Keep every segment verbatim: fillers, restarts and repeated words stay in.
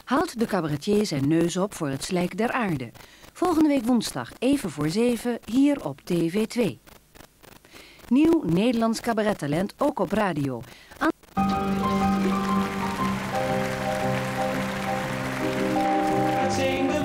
haalt de cabaretier zijn neus op voor het slijk der aarde. Volgende week woensdag, even voor zeven, hier op T V twee. Nieuw Nederlands cabarettalent, ook op radio. Aan Het zijn de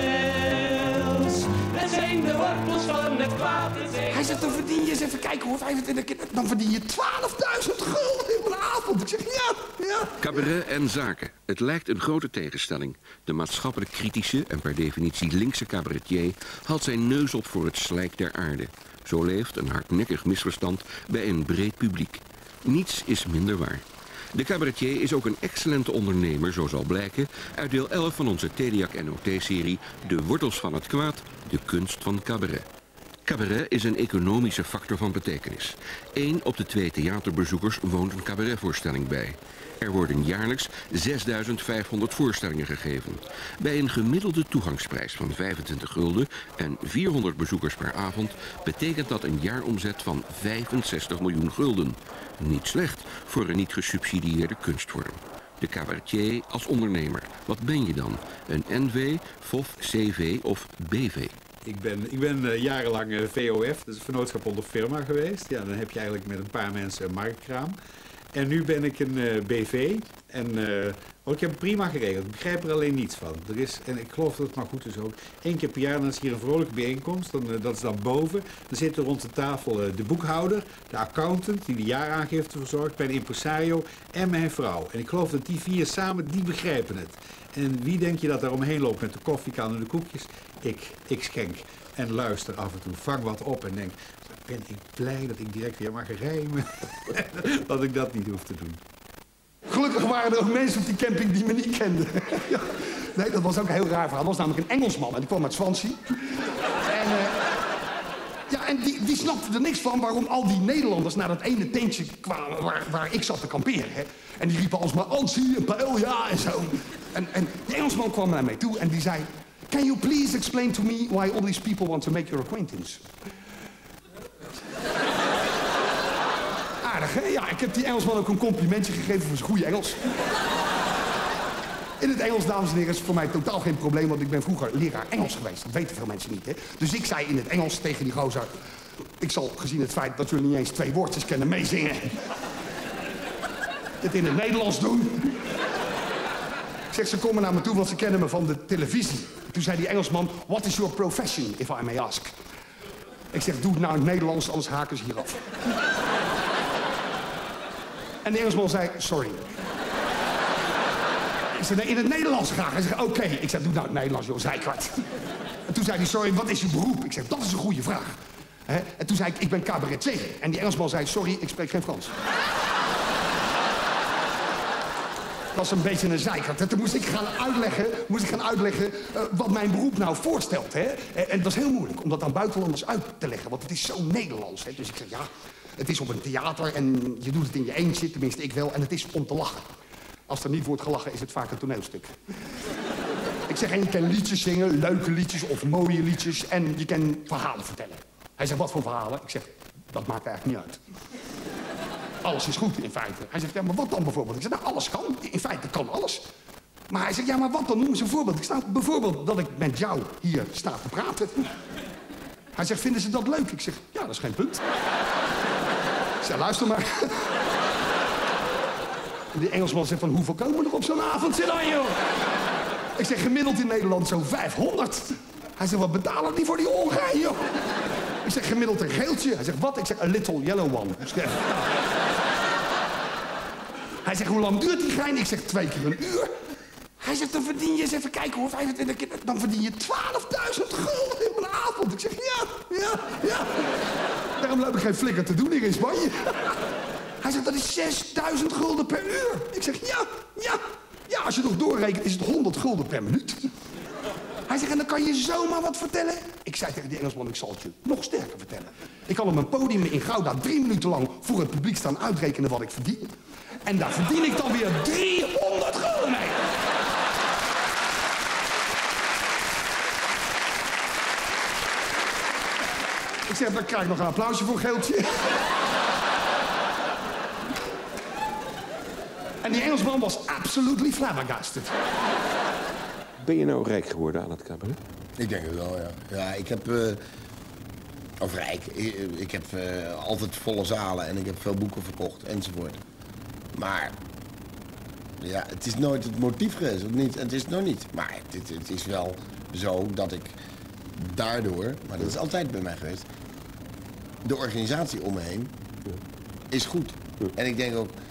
wortels, het zijn de wortels van het kwaad. Hij zegt, dan verdien je eens even kijken hoor, vijfentwintig keer, dan verdien je twaalfduizend gulden in een avond. Ik zeg, ja, ja. Cabaret en zaken. Het lijkt een grote tegenstelling. De maatschappelijk kritische en per definitie linkse cabaretier haalt zijn neus op voor het slijk der aarde. Zo leeft een hardnekkig misverstand bij een breed publiek. Niets is minder waar. De cabaretier is ook een excellente ondernemer, zo zal blijken, uit deel elf van onze Tediac N O T-serie De Wortels van het Kwaad, de kunst van cabaret. Cabaret is een economische factor van betekenis. Eén op de twee theaterbezoekers woont een cabaretvoorstelling bij. Er worden jaarlijks zesduizend vijfhonderd voorstellingen gegeven. Bij een gemiddelde toegangsprijs van vijfentwintig gulden en vierhonderd bezoekers per avond betekent dat een jaaromzet van vijfenzestig miljoen gulden. Niet slecht voor een niet gesubsidieerde kunstvorm. De cabaretier als ondernemer. Wat ben je dan? Een N V, F O F, C V of B V? Ik ben, ik ben uh, jarenlang uh, V O F, dus vennootschap onder firma geweest. Ja, dan heb je eigenlijk met een paar mensen een marktkraam. En nu ben ik een uh, B V. En uh, oh, ik heb het prima geregeld. Ik begrijp er alleen niets van. Er is, en ik geloof dat het maar goed is ook. Eén keer per jaar, dan is hier een vrolijke bijeenkomst. Dan, uh, dat is dan boven. Dan zitten rond de tafel uh, de boekhouder, de accountant die de jaaraangifte verzorgt, mijn impresario en mijn vrouw. En ik geloof dat die vier samen, die begrijpen het. En wie denk je dat daar omheen loopt met de koffiekan en de koekjes? Ik. Ik schenk. En luister af en toe. Vang wat op en denk, ben ik blij dat ik direct weer mag rijmen. Dat ik dat niet hoef te doen. Gelukkig waren er ook mensen op die camping die me niet kenden. Ja. Nee, dat was ook een heel raar verhaal. Dat was namelijk een Engelsman en die kwam uit Swansea. En, uh, ja, en die, die snapte er niks van waarom al die Nederlanders naar dat ene tentje kwamen waar, waar ik zat te kamperen. Hè. En die riepen alsmaar Ansie en Pael, ja en zo. En, en die Engelsman kwam naar mij toe en die zei, can you please explain to me why all these people want to make your acquaintance? Aardig, hè? Ja, ik heb die Engelsman ook een complimentje gegeven voor zijn goede Engels. In het Engels, dames en heren, is voor mij totaal geen probleem, want ik ben vroeger leraar Engels geweest. Dat weten veel mensen niet, hè. Dus ik zei in het Engels tegen die gozer, ik zal, gezien het feit dat jullie niet eens twee woordjes kennen, meezingen. Het in het Nederlands doen. Ik zeg, ze komen naar me toe, want ze kennen me van de televisie. Toen zei die Engelsman, what is your profession, if I may ask? Ik zeg, doe het nou in het Nederlands, anders haken ze hier af. En de Engelsman zei, sorry. Ik zei, nee, in het Nederlands graag. Hij zei, oké. Okay. Ik zei, doe nou in het Nederlands, joh, zijkwart. En toen zei hij, sorry, wat is je beroep? Ik zeg, dat is een goede vraag. He? En toen zei ik, ik ben cabaretier. En die Engelsman zei, sorry, ik spreek geen Frans. Dat was een beetje een zeikert. En toen moest ik gaan uitleggen, moest ik gaan uitleggen uh, wat mijn beroep nou voorstelt. Hè? En, en het was heel moeilijk om dat aan buitenlanders uit te leggen. Want het is zo Nederlands. Hè? Dus ik zeg, ja, het is op een theater en je doet het in je eentje. Tenminste, ik wel. En het is om te lachen. Als er niet wordt gelachen, is het vaak een toneelstuk. Ik zeg, en je kan liedjes zingen, leuke liedjes of mooie liedjes. En je kan verhalen vertellen. Hij zegt, wat voor verhalen? Ik zeg, dat maakt eigenlijk niet uit. Alles is goed, in feite. Hij zegt, ja, maar wat dan bijvoorbeeld? Ik zeg, nou, alles kan. In feite kan alles. Maar hij zegt, ja, maar wat dan? Noem eens een voorbeeld. Ik sta bijvoorbeeld dat ik met jou hier sta te praten. Hij zegt, vinden ze dat leuk? Ik zeg, ja, dat is geen punt. Ik zeg, luister maar. Die Engelsman zegt, van hoeveel komen er op zo'n avond dan, joh? Ik zeg, gemiddeld in Nederland zo'n vijfhonderd. Hij zegt, wat betalen die voor die ongein, joh? Ik zeg, gemiddeld een geeltje. Hij zegt, wat? Ik zeg, a little yellow one. Hij zegt, hoe lang duurt die gein? Ik zeg, twee keer een uur. Hij zegt, dan verdien je eens even kijken hoor, vijfentwintig keer. Dan verdien je twaalfduizend gulden in een avond. Ik zeg, ja, ja, ja. Daarom loop ik geen flikker te doen hier in Spanje. Hij zegt, dat is zesduizend gulden per uur. Ik zeg, ja, ja. Ja, als je nog doorrekent is het honderd gulden per minuut. Hij zegt, en dan kan je zomaar wat vertellen. Ik zei tegen die Engelsman, ik zal het je nog sterker vertellen. Ik kan op mijn podium in Gouda drie minuten lang voor het publiek staan uitrekenen wat ik verdien. En daar verdien ik dan weer driehonderd gulden mee. Ik zeg, dan krijg ik nog een applausje voor geeltje. En die Engelsman was absolutely flabbergasted. Ben je nou rijk geworden aan het cabaret? Ik denk het wel, ja. Ja, ik heb... Uh, of rijk. Ik, ik heb uh, altijd volle zalen en ik heb veel boeken verkocht enzovoort. Maar... Ja, het is nooit het motief geweest, of niet? Het is nog niet. Maar het, het is wel zo dat ik daardoor... Maar dat is altijd bij mij geweest. De organisatie om me heen is goed. En ik denk ook...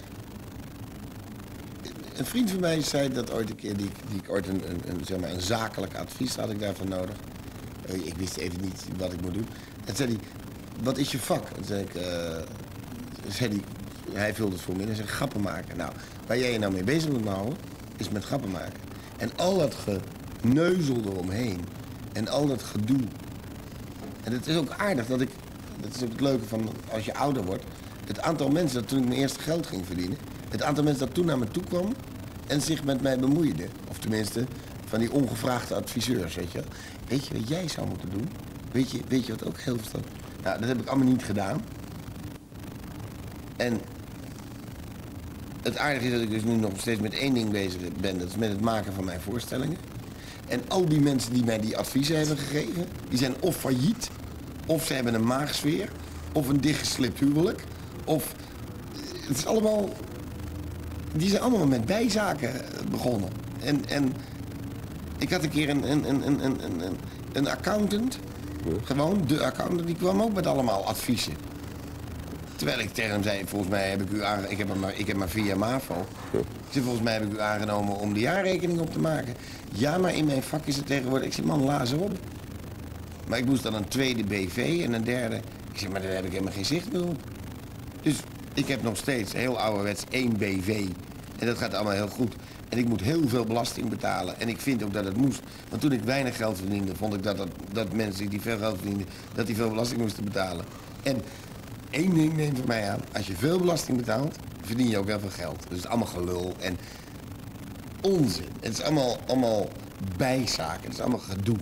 Een vriend van mij zei dat ooit een keer, die, die ik ooit een, een, een, zeg maar een zakelijk advies had ik daarvan nodig. Ik wist even niet wat ik moet doen. En zei hij, wat is je vak? En zei ik, uh, zei hij, hij vulde het voor me in en zei, grappen maken. Nou, waar jij je nou mee bezig moet houden, is met grappen maken. En al dat geneuzel eromheen en al dat gedoe. En het is ook aardig dat ik, dat is ook het leuke van als je ouder wordt, het aantal mensen dat toen ik mijn eerste geld ging verdienen, het aantal mensen dat toen naar me toe kwam en zich met mij bemoeide. Of tenminste, van die ongevraagde adviseurs, weet je. Weet je wat jij zou moeten doen? Weet je, weet je wat ook heel verstandig? Nou, dat heb ik allemaal niet gedaan. En het aardige is dat ik dus nu nog steeds met één ding bezig ben. Dat is met het maken van mijn voorstellingen. En al die mensen die mij die adviezen hebben gegeven, die zijn of failliet, of ze hebben een maagsfeer, of een dichtgeslipt huwelijk, of... Het is allemaal... Die zijn allemaal met bijzaken begonnen. En, en ik had een keer een, een, een, een, een, een accountant, gewoon de accountant, die kwam ook met allemaal adviezen. Terwijl ik tegen hem zei, volgens mij heb ik u aange... ik, heb maar, ik heb maar via MAVO. Ik zei, volgens mij heb ik u aangenomen om de jaarrekening op te maken. Ja, maar in mijn vak is het tegenwoordig... Ik zei, man, laat op. Maar ik moest dan een tweede B V en een derde. Ik zei, maar daar heb ik helemaal geen zicht meer op. Dus ik heb nog steeds heel ouderwets één B V. En dat gaat allemaal heel goed. En ik moet heel veel belasting betalen. En ik vind ook dat het moest. Want toen ik weinig geld verdiende, vond ik dat, dat, dat mensen die veel geld verdienden, dat die veel belasting moesten betalen. En één ding neemt van mij aan. Als je veel belasting betaalt, verdien je ook heel veel geld. Dus het is allemaal gelul en onzin. Het is allemaal, allemaal bijzaken. Het is allemaal gedoe.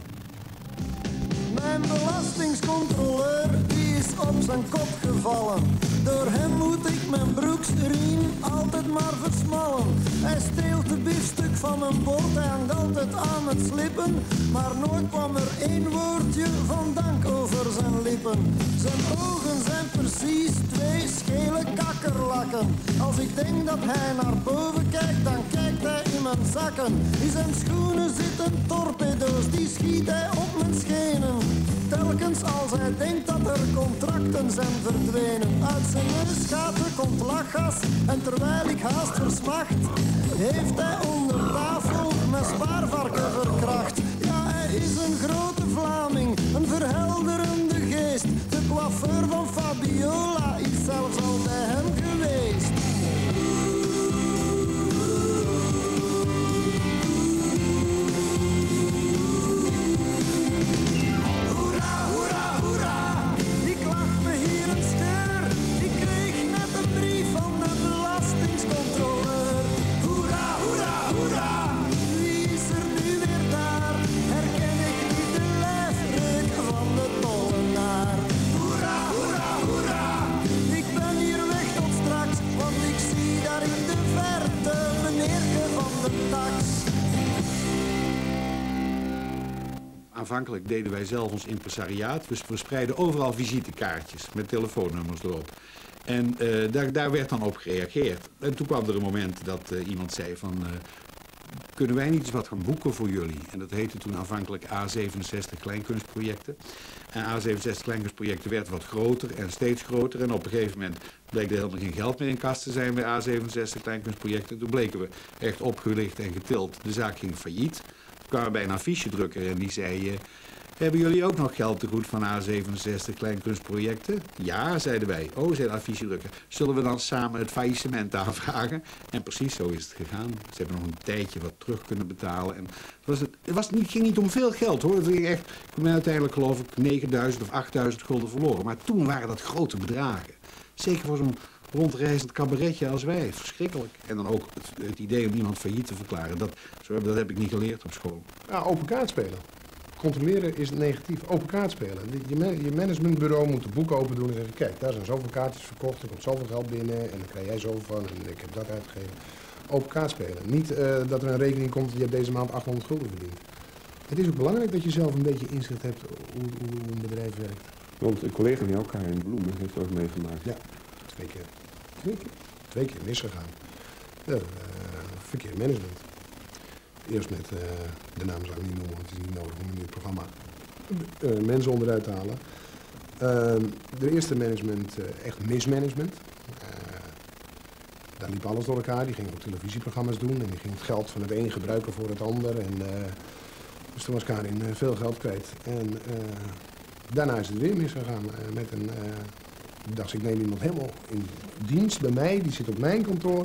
Mijn belastingscontroleur, die is op zijn kop gevallen. Door hem moet ik mijn broeksriem altijd maar versmallen. Hij steelt de biefstuk van mijn bord, hij hangt altijd aan het slippen. Maar nooit kwam er één woordje van dank over zijn lippen. Zijn ogen zijn precies twee schele kakkerlakken. Als ik denk dat hij naar boven kijkt, dan kijkt hij in mijn zakken. In zijn schoenen zitten torpedo's, die schiet hij op mijn schenen. Telkens als hij denkt dat er contracten zijn verdwenen. Uit zijn neus gaat er komt lachgas. En terwijl ik haast versmacht, heeft hij onder tafel mijn spaarvarken verkracht. Ja, hij is een grote Vlaming, een verhelderende geest. De coiffeur van Fabiola is zelfs al bij hem geweest. Aanvankelijk deden wij zelf ons impresariaat. We verspreidden overal visitekaartjes met telefoonnummers erop. En uh, daar, daar werd dan op gereageerd. En toen kwam er een moment dat uh, iemand zei van... Uh, kunnen wij niet eens wat gaan boeken voor jullie? En dat heette toen aanvankelijk A zevenenzestig Kleinkunstprojecten. En A zevenenzestig Kleinkunstprojecten werd wat groter en steeds groter. En op een gegeven moment bleek er helemaal geen geld meer in kas te zijn bij A zevenenzestig Kleinkunstprojecten. Toen bleken we echt opgelicht en getild. De zaak ging failliet. Toen kwamen we bij een affichedrukker en die zei... Uh, hebben jullie ook nog geld te goed van A zevenenzestig Kleinkunstprojecten? Ja, zeiden wij. Oh, zei de affichedrukker. Zullen we dan samen het faillissement aanvragen? En precies zo is het gegaan. Ze hebben nog een tijdje wat terug kunnen betalen. En het, was het, het was niet, ging niet om veel geld, hoor. Het ging echt, ik ben uiteindelijk geloof ik negenduizend of achtduizend gulden verloren. Maar toen waren dat grote bedragen. Zeker voor zo'n rondreizend cabaretje als wij. Verschrikkelijk. En dan ook het, het idee om iemand failliet te verklaren. Dat, zo heb, dat heb ik niet geleerd op school. Ja, open kaart spelen. Controleren is negatief. Open kaart spelen. Je, man je managementbureau moet de boeken open doen en zeggen... kijk, daar zijn zoveel kaartjes verkocht, er komt zoveel geld binnen... en dan krijg jij zoveel van en ik heb dat uitgegeven. open kaart spelen. Niet uh, dat er een rekening komt, je hebt deze maand achthonderd gulden verdiend. Het is ook belangrijk dat je zelf een beetje inzicht hebt hoe, hoe een bedrijf werkt. Want een collega van jou, Karin Bloemen, heeft er ook meegemaakt. Ja, twee keer. Twee keer? Twee keer misgegaan. Ja, uh, verkeerd management. Eerst met, uh, de naam zou ik niet noemen, want het is niet nodig om in dit programma uh, mensen onderuit te halen. Uh, de eerste management, uh, echt mismanagement. Uh, daar liep alles door elkaar. Die ging ook televisieprogramma's doen en die ging het geld van het een gebruiken voor het ander. En, uh, dus toen was Karin uh, veel geld kwijt. En uh, daarna is het weer misgegaan uh, met een... Uh, ik dacht, ik neem iemand helemaal in dienst bij mij, die zit op mijn kantoor.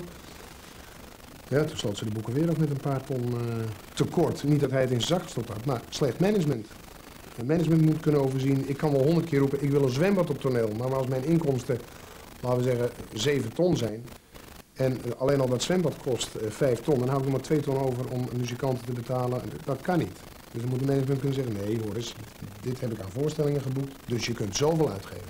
Ja, toen sloot ze de boeken weer op met een paar ton uh, tekort. Niet dat hij het in zijn zak gestopt had, maar slecht management. En management moet kunnen overzien, ik kan wel honderd keer roepen, ik wil een zwembad op toneel. Maar als mijn inkomsten, laten we zeggen, zeven ton zijn... en uh, alleen al dat zwembad kost uh, vijf ton, dan hou ik nog maar twee ton over om muzikanten te betalen. Dat kan niet. Dus dan moet de management kunnen zeggen, nee hoor eens, dit heb ik aan voorstellingen geboekt, dus je kunt zoveel uitgeven.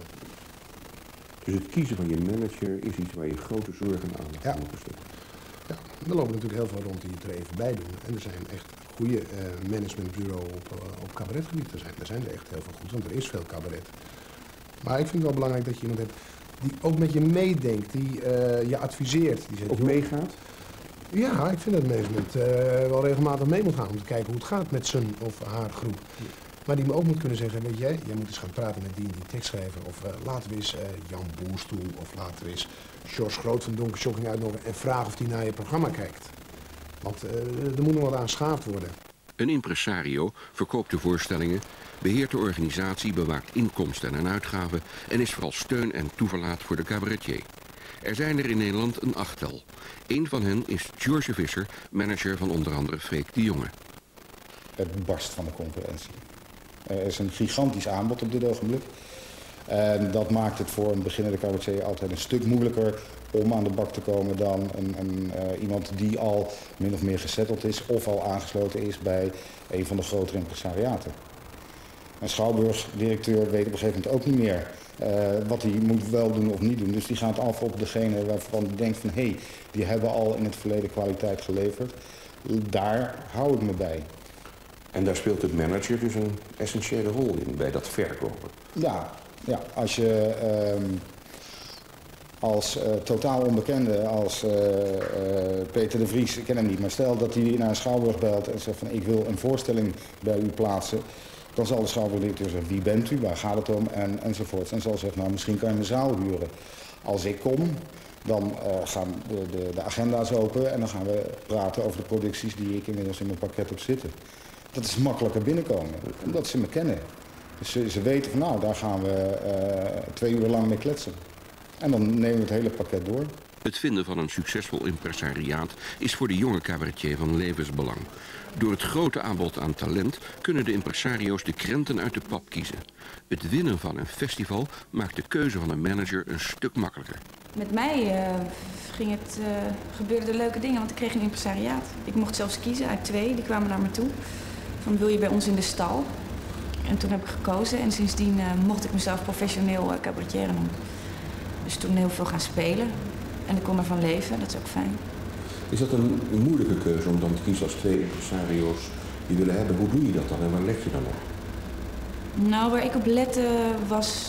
Dus het kiezen van je manager is iets waar je grote zorgen en aandacht aan moet besteden. Ja, er lopen natuurlijk heel veel rond die het er even bij doen. En er zijn echt goede uh, managementbureaus op, uh, op cabaretgebied. Er zijn, er zijn er echt heel veel goed, want er is veel cabaret. Maar ik vind het wel belangrijk dat je iemand hebt die ook met je meedenkt, die uh, je adviseert. Die zegt, ook meegaat? Ja, ik vind dat management uh, wel regelmatig mee moet gaan om te kijken hoe het gaat met zijn of haar groep. Ja. Maar die me ook moet kunnen zeggen, weet jij, jij moet eens gaan praten met die die tekstschrijver. Of uh, laten we eens uh, Jan Boerstoel of laten we eens George Groot van Donker Shocking uitnodigen en vragen of hij naar je programma kijkt. Want uh, er moet nog wat aanschaafd worden. Een impresario verkoopt de voorstellingen, beheert de organisatie, bewaakt inkomsten en uitgaven en is vooral steun en toeverlaat voor de cabaretier. Er zijn er in Nederland een achttal. Eén van hen is George Visser, manager van onder andere Freek de Jonge. Het barst van de concurrentie. Er is een gigantisch aanbod op dit ogenblik. En dat maakt het voor een beginnende cabaretier altijd een stuk moeilijker om aan de bak te komen dan een, een, uh, iemand die al min of meer gesetteld is of al aangesloten is bij een van de grotere impresariaten. Een schouwburgdirecteur weet op een gegeven moment ook niet meer uh, wat hij moet wel doen of niet doen. Dus die gaat af op degene waarvan hij denkt van hé, hey, die hebben al in het verleden kwaliteit geleverd. Daar hou ik me bij. En daar speelt het manager dus een essentiële rol in, bij dat verkopen. Ja, ja als je uh, als uh, totaal onbekende, als uh, uh, Peter de Vries, ik ken hem niet, maar stel dat hij naar een schouwburg belt en zegt van ik wil een voorstelling bij u plaatsen, dan zal de schouwburgdirecteur zeggen wie bent u, waar gaat het om en, enzovoort. En zal zeggen nou misschien kan je een zaal huren. Als ik kom, dan uh, gaan de, de, de agenda's open en dan gaan we praten over de producties die ik inmiddels in mijn pakket heb zitten. Dat is makkelijker binnenkomen, omdat ze me kennen. Dus ze, ze weten van nou, daar gaan we uh, twee uur lang mee kletsen. En dan nemen we het hele pakket door. Het vinden van een succesvol impresariaat is voor de jonge cabaretier van levensbelang. Door het grote aanbod aan talent kunnen de impresario's de krenten uit de pap kiezen. Het winnen van een festival maakt de keuze van een manager een stuk makkelijker. Met mij uh, ging het, uh, gebeurden er leuke dingen, want ik kreeg een impresariaat. Ik mocht zelfs kiezen uit twee, die kwamen naar me toe. Van wil je bij ons in de stal? En toen heb ik gekozen en sindsdien uh, mocht ik mezelf professioneel uh, cabaretier noemen. Dus toen heel veel gaan spelen en ik kon ervan leven, dat is ook fijn. Is dat een, een moeilijke keuze om dan te kiezen als twee impresario's die willen hebben? Hoe doe je dat dan en waar let je dan op? Nou, waar ik op lette was...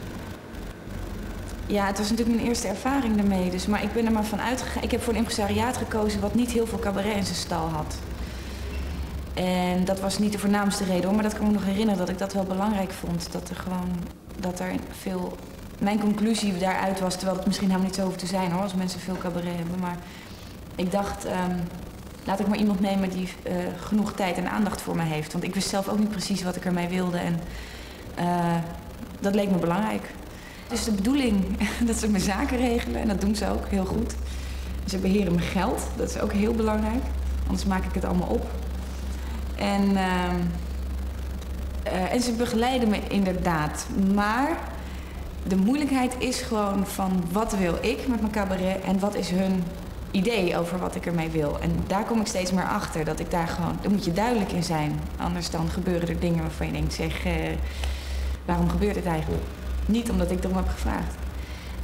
Ja, het was natuurlijk mijn eerste ervaring daarmee, dus, maar ik ben er maar van uitgegaan. Ik heb voor een impresariaat gekozen wat niet heel veel cabaret in zijn stal had. En dat was niet de voornaamste reden hoor, maar dat kan me nog herinneren dat ik dat wel belangrijk vond. Dat er gewoon, dat er veel... Mijn conclusie daaruit was, terwijl het misschien helemaal niet zo hoeft te zijn hoor, als mensen veel cabaret hebben. Maar ik dacht, um, laat ik maar iemand nemen die uh, genoeg tijd en aandacht voor me heeft. Want ik wist zelf ook niet precies wat ik ermee wilde en uh, dat leek me belangrijk. Dus de bedoeling dat ze mijn zaken regelen en dat doen ze ook heel goed. Ze beheren mijn geld, dat is ook heel belangrijk, anders maak ik het allemaal op. En, uh, uh, en ze begeleiden me inderdaad, maar de moeilijkheid is gewoon van wat wil ik met mijn cabaret en wat is hun idee over wat ik ermee wil. En daar kom ik steeds meer achter, dat ik daar gewoon, daar moet je duidelijk in zijn. Anders dan gebeuren er dingen waarvan je denkt, zeg, uh, waarom gebeurt dit eigenlijk? Niet omdat ik erom heb gevraagd.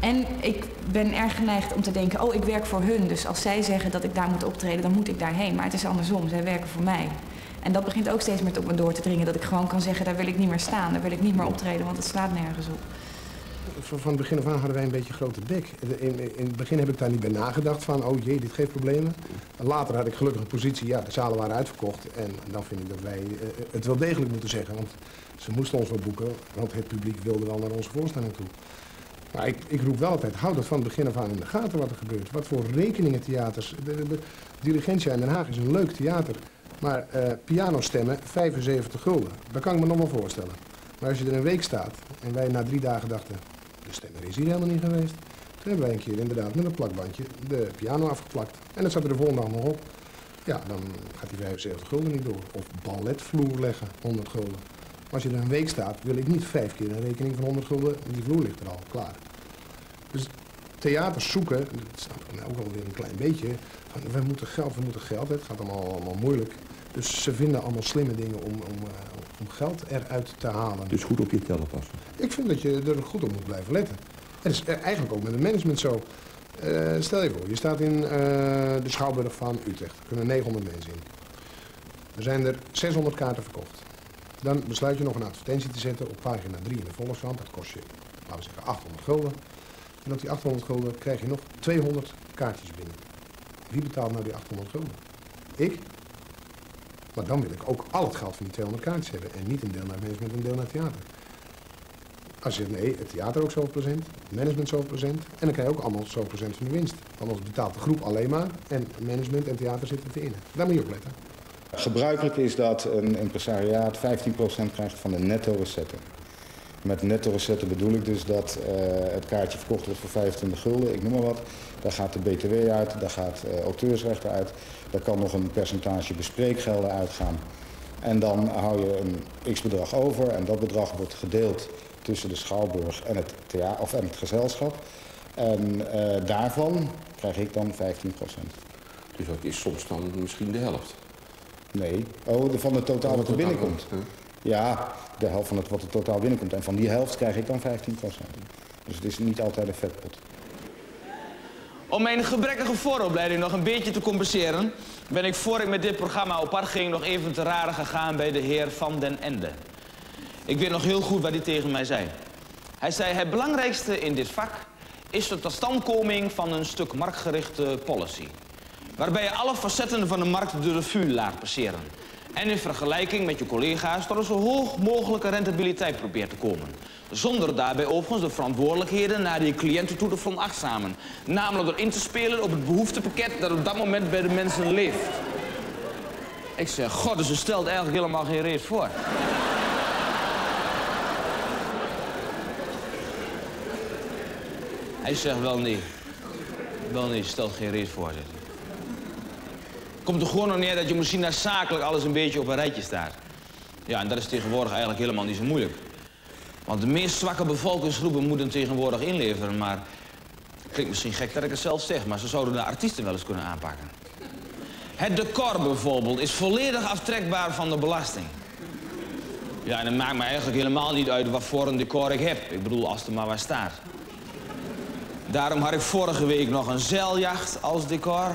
En ik ben erg geneigd om te denken, oh, ik werk voor hun. Dus als zij zeggen dat ik daar moet optreden, dan moet ik daarheen. Maar het is andersom, zij werken voor mij. En dat begint ook steeds meer op me door te dringen. Dat ik gewoon kan zeggen, daar wil ik niet meer staan. Daar wil ik niet meer optreden, want het slaat nergens op. Van het begin af aan hadden wij een beetje grote bek. In, in het begin heb ik daar niet bij nagedacht van, oh jee, dit geeft problemen. Later had ik gelukkig een positie, ja, de zalen waren uitverkocht. En dan vind ik dat wij uh, het wel degelijk moeten zeggen. Want ze moesten ons wel boeken, want het publiek wilde wel naar onze voorstelling toe. Maar ik, ik roep wel altijd, hou dat van het begin af aan in de gaten wat er gebeurt. Wat voor rekeningen theaters. De, de, de Diligentia in Den Haag is een leuk theater. Maar uh, pianostemmen, vijfenzeventig gulden. Dat kan ik me nog wel voorstellen. Maar als je er een week staat en wij na drie dagen dachten, de stemmer is hier helemaal niet geweest. Toen hebben wij een keer inderdaad met een plakbandje de piano afgeplakt. En dat zat er de volgende dag nog op. Ja, dan gaat die vijfenzeventig gulden niet door. Of balletvloer leggen, honderd gulden. Maar als je er een week staat, wil ik niet vijf keer een rekening van honderd gulden. Die vloer ligt er al, klaar. Dus theaters zoeken, dat staat er nou ook alweer een klein beetje, van we moeten geld, we moeten geld. Het gaat allemaal, allemaal moeilijk. Dus ze vinden allemaal slimme dingen om, om, uh, om geld eruit te halen. Dus goed op je tellen passen? Ik vind dat je er goed op moet blijven letten. Het is eigenlijk ook met het management zo. Uh, stel je voor, je staat in uh, de Schouwburg van Utrecht. Er kunnen negenhonderd mensen in. Er zijn er zeshonderd kaarten verkocht. Dan besluit je nog een advertentie te zetten op pagina drie in de Volkskrant. Dat kost je, laten we zeggen, achthonderd gulden. En op die achthonderd gulden krijg je nog tweehonderd kaartjes binnen. Wie betaalt nou die achthonderd gulden? Ik? Maar dan wil ik ook al het geld van die tweehonderd kaartjes hebben. En niet een deel naar management en een deel naar theater. Als je zegt, nee, het theater ook zoveel procent, het management zoveel procent. En dan krijg je ook allemaal zoveel procent van de winst. Anders betaalt de groep alleen maar en management en theater zitten te innen. Daar moet je op letten. Gebruikelijk is dat een impresariaat vijftien procent krijgt van de netto recetten. Met netto recetten bedoel ik dus dat uh, het kaartje verkocht wordt voor vijfentwintig gulden, ik noem maar wat. Daar gaat de B T W uit, daar gaat uh, auteursrechten uit. Daar kan nog een percentage bespreekgelden uitgaan. En dan hou je een x-bedrag over en dat bedrag wordt gedeeld tussen de Schouwburg en het, thea- of en het gezelschap. En uh, daarvan krijg ik dan vijftien procent. Dus dat is soms dan misschien de helft? Nee, oh, de, van het totaal wat er binnenkomt. Huh? Ja, de helft van het wat er totaal binnenkomt. En van die helft krijg ik dan vijftien procent. Dus het is niet altijd een vetpot. Om mijn gebrekkige vooropleiding nog een beetje te compenseren, ben ik voor ik met dit programma op pad ging nog even te raden gegaan bij de heer Van den Ende. Ik weet nog heel goed wat hij tegen mij zei. Hij zei, het belangrijkste in dit vak is de totstandkoming van een stuk marktgerichte policy. Waarbij je alle facetten van de markt de revue laat passeren. En in vergelijking met je collega's tot een zo hoog mogelijke rentabiliteit probeert te komen. Zonder daarbij overigens de verantwoordelijkheden naar je cliënten toe te veronachtzamen. Namelijk door in te spelen op het behoeftepakket dat op dat moment bij de mensen leeft. Ik zeg, god, dus ze stelt eigenlijk helemaal geen reet voor. Hij zegt, wel nee. Wel nee, stelt geen reet voor. Komt er gewoon nog neer dat je misschien daar zakelijk alles een beetje op een rijtje staat. Ja, en dat is tegenwoordig eigenlijk helemaal niet zo moeilijk. Want de meest zwakke bevolkingsgroepen moeten tegenwoordig inleveren, maar... Het klinkt misschien gek dat ik het zelf zeg, maar ze zouden de artiesten wel eens kunnen aanpakken. Het decor bijvoorbeeld is volledig aftrekbaar van de belasting. Ja, en het maakt me eigenlijk helemaal niet uit wat voor een decor ik heb. Ik bedoel, als er maar waar staat. Daarom had ik vorige week nog een zeiljacht als decor.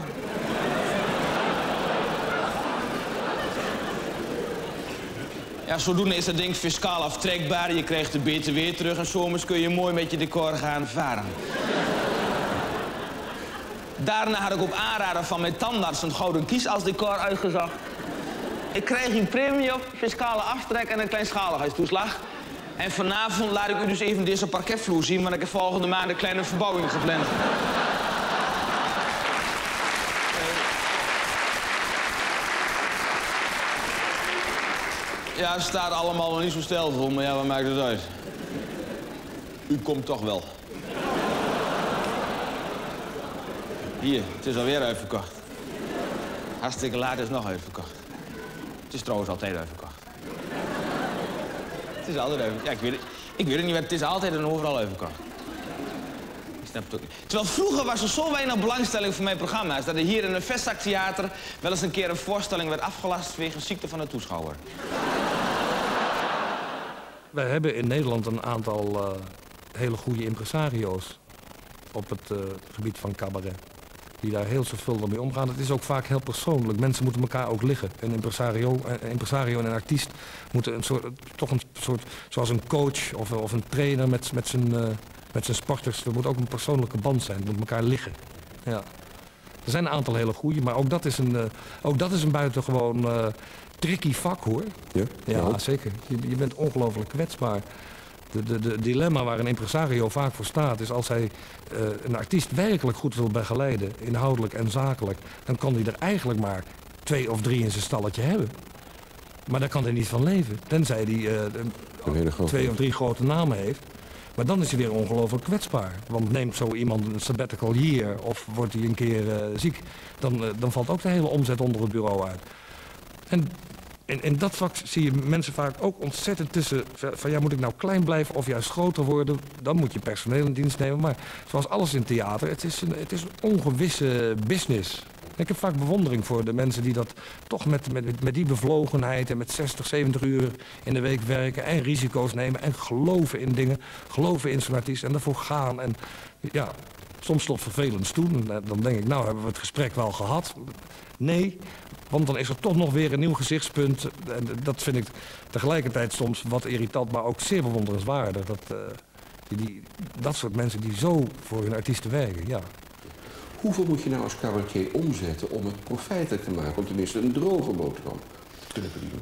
Ja, zodoende is dat ding fiscaal aftrekbaar. Je krijgt de B T W terug en zomers kun je mooi met je decor gaan varen. Daarna had ik op aanraden van mijn tandarts een gouden kies als decor uitgezocht. Ik kreeg een premie op, fiscale aftrek en een kleinschaligheidstoeslag. En vanavond laat ik u dus even deze parketvloer zien, want ik heb volgende maand een kleine verbouwing gepland. Ja, het staat allemaal nog niet zo stijlvol, maar ja, wat maakt het uit? U komt toch wel. Hier, het is alweer uitverkocht. Hartstikke laat is nog uitverkocht. Het is trouwens altijd uitverkocht. Het is altijd uitverkocht. Ja, ik weet het, ik weet het niet, maar het is altijd en overal uitverkocht. Ik snap het ook niet. Terwijl vroeger was er zo weinig belangstelling voor mijn programma's... dat er hier in een vestzaktheater wel eens een keer een voorstelling werd afgelast... wegens ziekte van de toeschouwer. Wij hebben in Nederland een aantal uh, hele goede impresario's. op het uh, gebied van cabaret. Die daar heel zorgvuldig mee omgaan. Het is ook vaak heel persoonlijk. Mensen moeten elkaar ook liggen. Een impresario, een impresario en een artiest moeten een soort, toch een soort, zoals een coach of, of een trainer met, met, zijn, uh, met zijn sporters. Er moet ook een persoonlijke band zijn. Het moet elkaar liggen. Ja. Er zijn een aantal hele goeie, maar ook dat is een, uh, ook dat is een buitengewoon uh, tricky vak, hoor. Ja, ja, ja zeker. Je, je bent ongelooflijk kwetsbaar. De, de, de dilemma waar een impresario vaak voor staat is als hij uh, een artiest werkelijk goed wil begeleiden, inhoudelijk en zakelijk, dan kan hij er eigenlijk maar twee of drie in zijn stalletje hebben. Maar daar kan hij niet van leven, tenzij hij uh, een twee of drie grote namen heeft. Maar dan is hij weer ongelooflijk kwetsbaar. Want neemt zo iemand een sabbatical year of wordt hij een keer uh, ziek, dan, uh, dan valt ook de hele omzet onder het bureau uit. En in, in dat vak zie je mensen vaak ook ontzettend tussen van ja, moet ik nou klein blijven of juist groter worden? Dan moet je personeel in dienst nemen. Maar zoals alles in theater, het is een, het is een ongewisse business. Ik heb vaak bewondering voor de mensen die dat toch met, met, met die bevlogenheid en met zestig, zeventig uur in de week werken en risico's nemen en geloven in dingen, geloven in zo'n artiest en daarvoor gaan. En ja, soms tot vervelend toe. Dan denk ik, nou hebben we het gesprek wel gehad. Nee, want dan is er toch nog weer een nieuw gezichtspunt. En dat vind ik tegelijkertijd soms wat irritant, maar ook zeer bewonderenswaardig. Dat, uh, die, die, dat soort mensen die zo voor hun artiesten werken, ja. Hoeveel moet je nou als cabaretier omzetten om het profijtelijk te maken? Om tenminste een droge boterham te kunnen verdienen?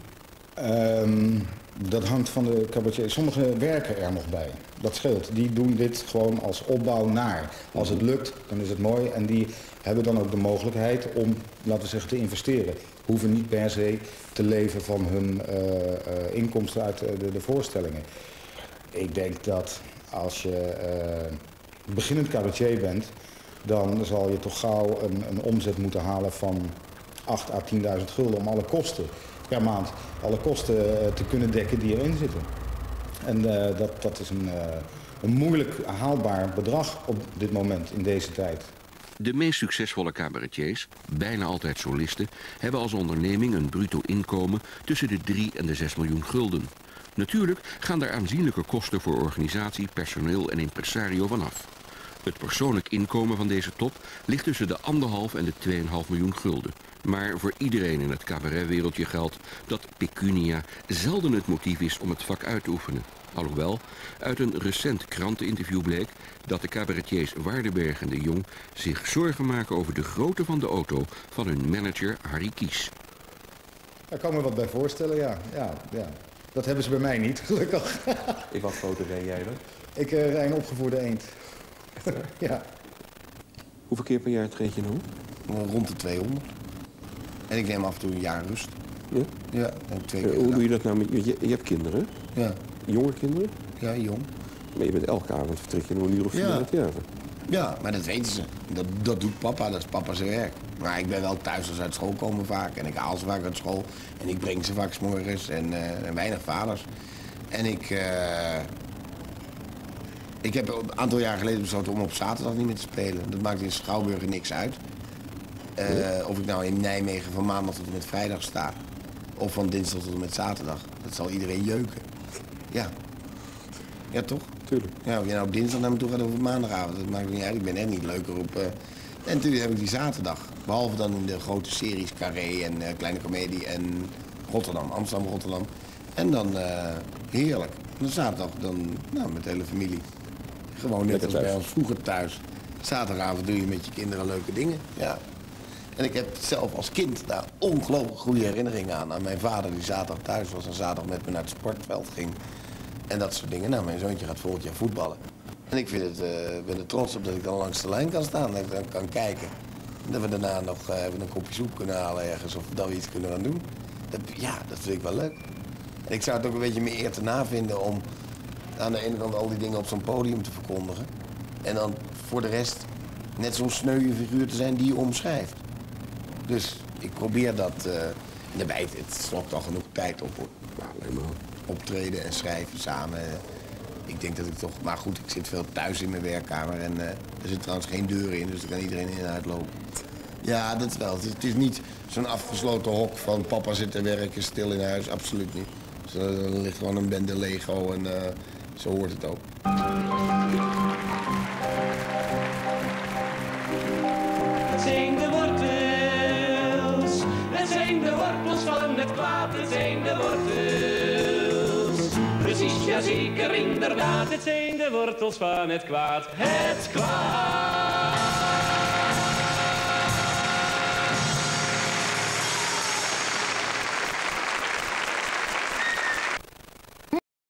Um, dat hangt van de cabaretier. Sommigen werken er nog bij. Dat scheelt. Die doen dit gewoon als opbouw naar. Als het lukt, dan is het mooi. En die hebben dan ook de mogelijkheid om, laten we zeggen, te investeren. Hoeven niet per se te leven van hun uh, uh, inkomsten uit uh, de, de voorstellingen. Ik denk dat als je uh, beginnend cabaretier bent, dan zal je toch gauw een, een omzet moeten halen van acht à tienduizend gulden om alle kosten per maand, alle kosten uh, te kunnen dekken die erin zitten. En uh, dat, dat is een, uh, een moeilijk haalbaar bedrag op dit moment in deze tijd. De meest succesvolle cabaretiers, bijna altijd solisten, hebben als onderneming een bruto inkomen tussen de drie en de zes miljoen gulden. Natuurlijk gaan daar aanzienlijke kosten voor organisatie, personeel en impresario vanaf. Het persoonlijk inkomen van deze top ligt tussen de anderhalf en de tweeënhalf miljoen gulden. Maar voor iedereen in het cabaretwereldje geldt dat pecunia zelden het motief is om het vak uit te oefenen. Alhoewel, uit een recent kranteninterview bleek dat de cabaretiers Waardenberg en de Jong zich zorgen maken over de grootte van de auto van hun manager Harry Kies. Daar kan me wat bij voorstellen, ja. ja, ja. Dat hebben ze bij mij niet, gelukkig. In wat auto rij jij dan? Ik uh, rij een opgevoerde eend. Ja. Hoeveel keer per jaar treed je nou? Rond de tweehonderd. En ik neem af en toe een jaar rust. Ja? Ja, en twee keer. Uh, hoe doe je dat nou? Met, je, je hebt kinderen? Ja. Jonge kinderen? Ja, jong. Maar je bent elke avond vertrek je nog een uur of vier ja. naar het theater. Ja, maar dat weten ze. Dat, dat doet papa, dat is papa zijn werk. Maar ik ben wel thuis als ze uit school komen vaak. En ik haal ze vaak uit school. En ik breng ze vaak 's morgens. En, uh, en weinig vaders. En ik... Uh, ik heb een aantal jaar geleden besloten om op zaterdag niet meer te spelen. Dat maakt in Schouwburg niks uit. Uh, nee. Of ik nou in Nijmegen van maandag tot en met vrijdag sta. Of van dinsdag tot en met zaterdag. Dat zal iedereen jeuken. Ja. Ja, toch? Tuurlijk. Ja, of je nou op dinsdag naar me toe gaat of op maandagavond. Dat maakt niet uit. Ik ben echt niet leuker op... Uh... En natuurlijk heb ik die zaterdag. Behalve dan in de grote series Carré en uh, Kleine Comedie en Rotterdam. Amsterdam, Rotterdam. En dan uh, heerlijk. En dan zaterdag dan nou, met de hele familie. Gewoon net als bij ons vroeger thuis. Zaterdagavond doe je met je kinderen leuke dingen. Ja. En ik heb zelf als kind daar ongelooflijk goede herinneringen aan. Aan mijn vader die zaterdag thuis was en zaterdag met me naar het sportveld ging. En dat soort dingen. Nou, mijn zoontje gaat volgend jaar voetballen. En ik vind het, uh, ben er trots op dat ik dan langs de lijn kan staan. Dat ik dan kan kijken. En dat we daarna nog uh, even een kopje soep kunnen halen ergens. Of dat we iets kunnen gaan doen. Dat, ja, dat vind ik wel leuk. En ik zou het ook een beetje meer eer te navinden om aan de ene kant al die dingen op zo'n podium te verkondigen. En dan voor de rest net zo'n sneuwe figuur te zijn die je omschrijft. Dus ik probeer dat. Uh, en daarbij, het slokt al genoeg tijd op hoor. Ja, alleen maar. Optreden en schrijven samen. Ik denk dat ik toch... Maar goed, ik zit veel thuis in mijn werkkamer. En uh, er zit trouwens geen deur in, dus er kan iedereen in en uit lopen. Ja, dat wel. Het is, het is niet zo'n afgesloten hok van papa zit te werken stil in huis. Absoluut niet. Dus, uh, er ligt gewoon een bende Lego en uh, zo hoort het ook. kwaad, het zijn de wortels. Precies, ja zeker, inderdaad, het zijn de wortels van het kwaad. Het kwaad.